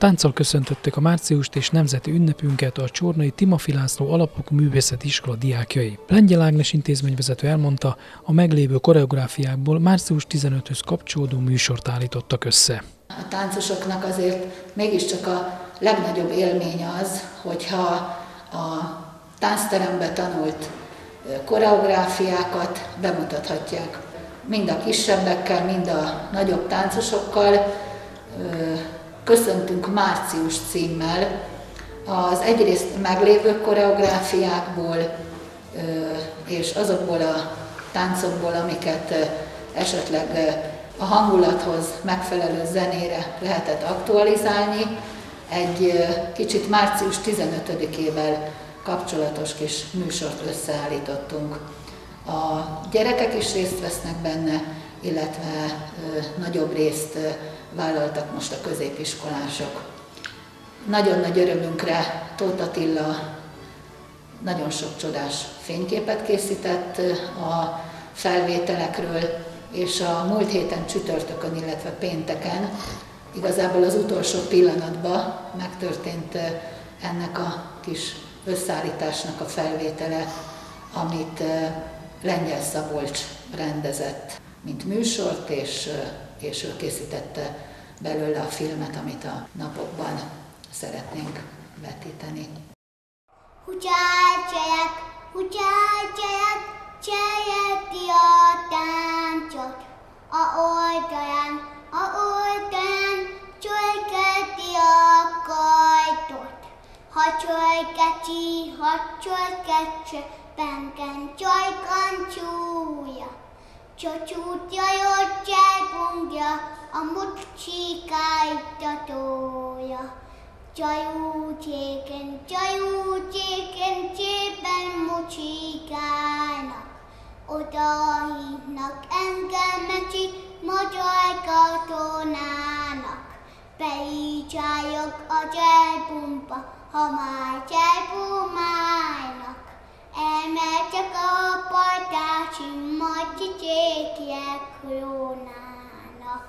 Tánccal köszöntötték a márciust és nemzeti ünnepünket a Csornai Timafi László Alapfokú Művészeti Iskola diákjai. Lengyel Ágnes intézményvezető elmondta, a meglévő koreográfiákból március 15-höz kapcsolódó műsort állítottak össze. A táncosoknak azért mégiscsak a legnagyobb élmény az, hogyha a táncteremben tanult koreográfiákat bemutathatják. Mind a kisebbekkel, mind a nagyobb táncosokkal köszöntünk március címmel az egyrészt meglévő koreográfiákból és azokból a táncokból, amiket esetleg a hangulathoz megfelelő zenére lehetett aktualizálni. Egy kicsit március 15-ével kapcsolatos kis műsort összeállítottunk. A gyerekek is részt vesznek benne, illetve nagyobb részt vállaltak most a középiskolások. Nagyon nagy örömünkre Tóth Attila nagyon sok csodás fényképet készített a felvételekről, és a múlt héten csütörtökön, illetve pénteken igazából az utolsó pillanatban megtörtént ennek a kis összeállításnak a felvétele, amit Lengyel Szabolcs rendezett, mint műsort, és ő készítette belőle a filmet, amit a napokban szeretnénk vetíteni. Hutyálcsajak, cserélti a táncot, a oldalján, csölyketi a kajtot. Ha csölyketse, penken csajkan csúlya. Csocsútja jót cselpungja, a mucsikájtatója. Csajúcséken, csépen mucsikálnak. Oda hívnak engem mecsi, magyar katonának. Belicsályog a cselpumpa, ha már cselpumálnak. Elmertek a partási, majd csicsékjek krónának.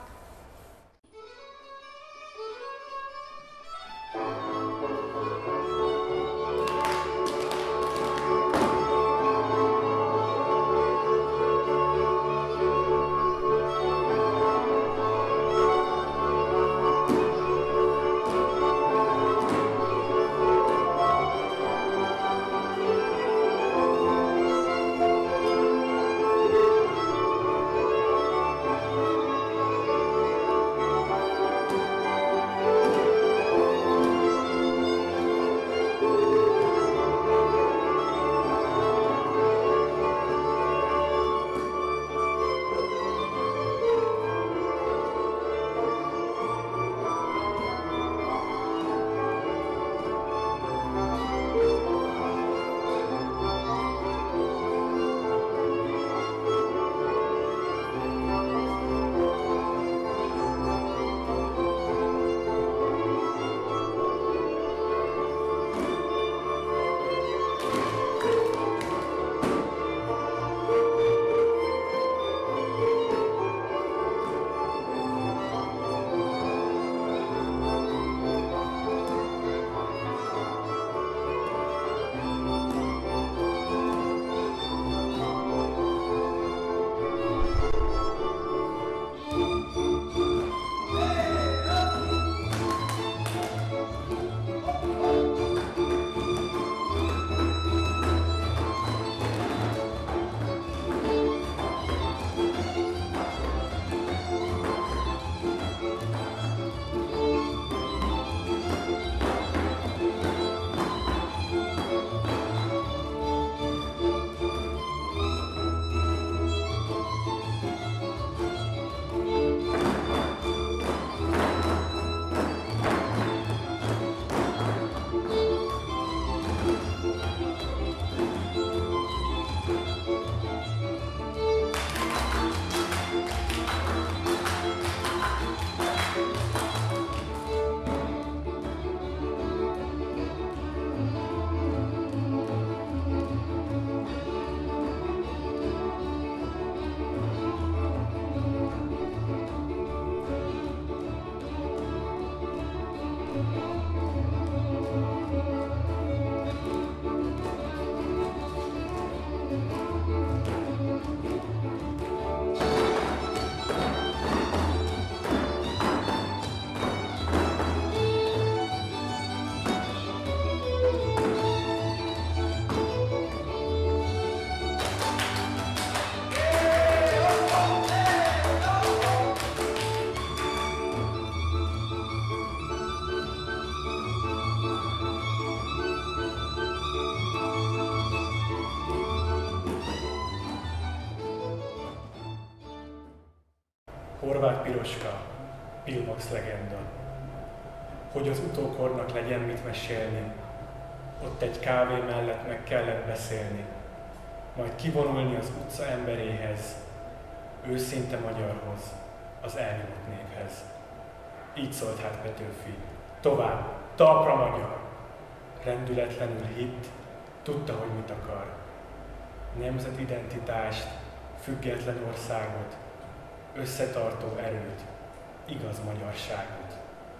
Horváth Piroska, Pillbox legenda. Hogy az utókornak legyen mit mesélni, ott egy kávé mellett meg kellett beszélni, majd kivonulni az utca emberéhez, őszinte magyarhoz, az elnyomott néphez. Így szólt hát Petőfi. Tovább, talpra magyar! Rendületlenül hitt, tudta, hogy mit akar. Nemzetidentitást, független országot, összetartó erőt, igaz magyarságot.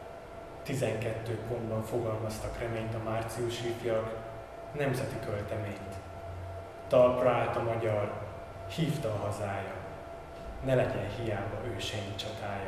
12 pontban fogalmaztak reményt a márciusi ifjak, nemzeti költeményt. Talpra állt a magyar, hívta a hazája, ne legyen hiába őseink csatája.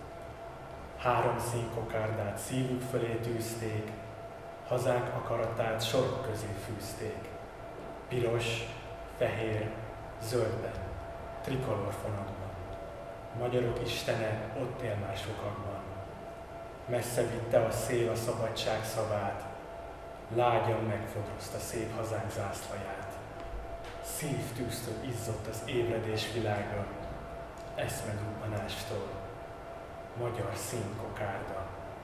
3 színkokárdát szívük fölé tűzték, hazánk akaratát sorok közé fűzték. Piros, fehér, zöldben, trikolor fonatban. Magyarok istene ott él már sokakban. Messze vitte a szél a szabadság szavát, lágyan megfodrozta szép hazánk zászlaját. Szívtűztől izzott az ébredés világa, eszmedubbanástól, magyar színkokárda.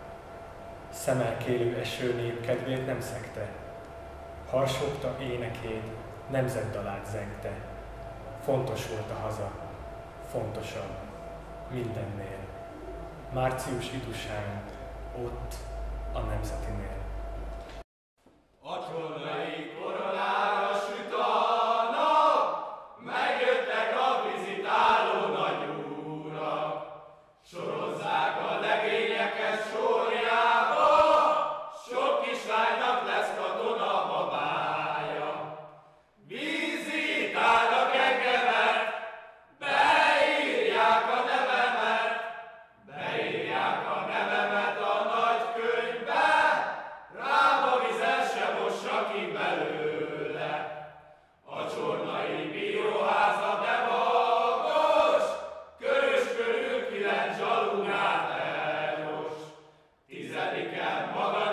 Szemelkélő eső nép kedvét nem szegte, harsogta énekét, nemzetdalát zengte. Fontos volt a haza, fontosabb mindennél. Március idusán, ott a nemzetinél. A csornai koronára süt a nap, megjöttek a vizitáló nagyurak. Sorozzák a legényeket sorjába, sok kislánynak lesz katona babája. Vizitálnak engemet, beírják a nevemet, a nagykönyvbe, rám a vizet se mossa ki belőle. A csornai bíróháza de magos, körös körül 9 zsalunát elmos. 10-en maga